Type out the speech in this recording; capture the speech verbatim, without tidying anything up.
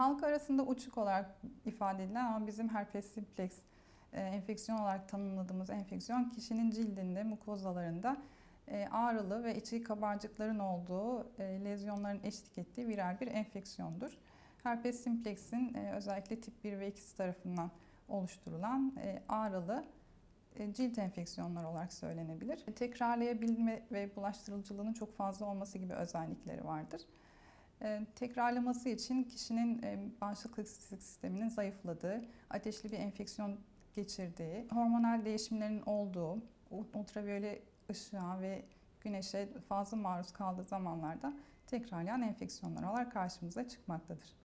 halk arasında uçuk olarak ifade edilen ama bizim herpes simplex e, enfeksiyon olarak tanımladığımız enfeksiyon kişinin cildinde, mukozalarında e, ağrılı ve içi kabarcıkların olduğu e, lezyonların eşlik ettiği viral bir enfeksiyondur. Herpes simplex'in e, özellikle tip bir ve ikisi tarafından oluşturulan e, ağrılı e, cilt enfeksiyonları olarak söylenebilir. Tekrarlayabilme ve bulaştırıcılığının çok fazla olması gibi özellikleri vardır. E, tekrarlaması için kişinin e, bağışıklık sisteminin zayıfladığı, ateşli bir enfeksiyon geçirdiği, hormonal değişimlerin olduğu, ultraviyole ışığa ve güneşe fazla maruz kaldığı zamanlarda tekrarlayan enfeksiyonlar olarak karşımıza çıkmaktadır.